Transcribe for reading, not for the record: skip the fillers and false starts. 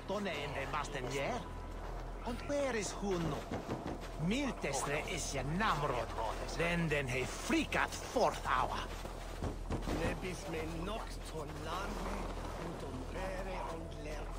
Tonne in den Bastenjer? Und wer ist Hunno? Miltestre ist ja Namrod, den hei frikat forthaua. Nebis me nox ton lame, und vere und ler